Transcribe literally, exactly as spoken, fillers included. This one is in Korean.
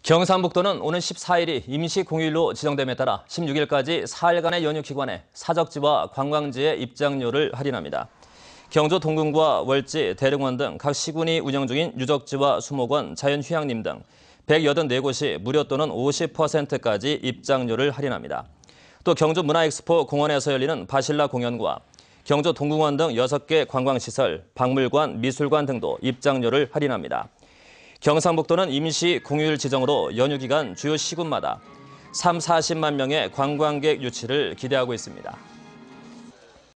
경상북도는 오는 십사 일이 임시공휴일로 지정됨에 따라 십육 일까지 사 일간의 연휴 기간에 사적지와 관광지의 입장료를 할인합니다. 경주 동궁과 월지, 대릉원 등 각 시군이 운영 중인 유적지와 수목원, 자연휴양림 등 백팔십사 곳이 무료 또는 오십 퍼센트까지 입장료를 할인합니다. 또 경주 문화엑스포 공원에서 열리는 바실라 공연과 경주 동궁원 등 여섯 개 관광시설, 박물관, 미술관 등도 입장료를 할인합니다. 경상북도는 임시 공휴일 지정으로 연휴 기간 주요 시군마다 삼, 사십만 명의 관광객 유치를 기대하고 있습니다.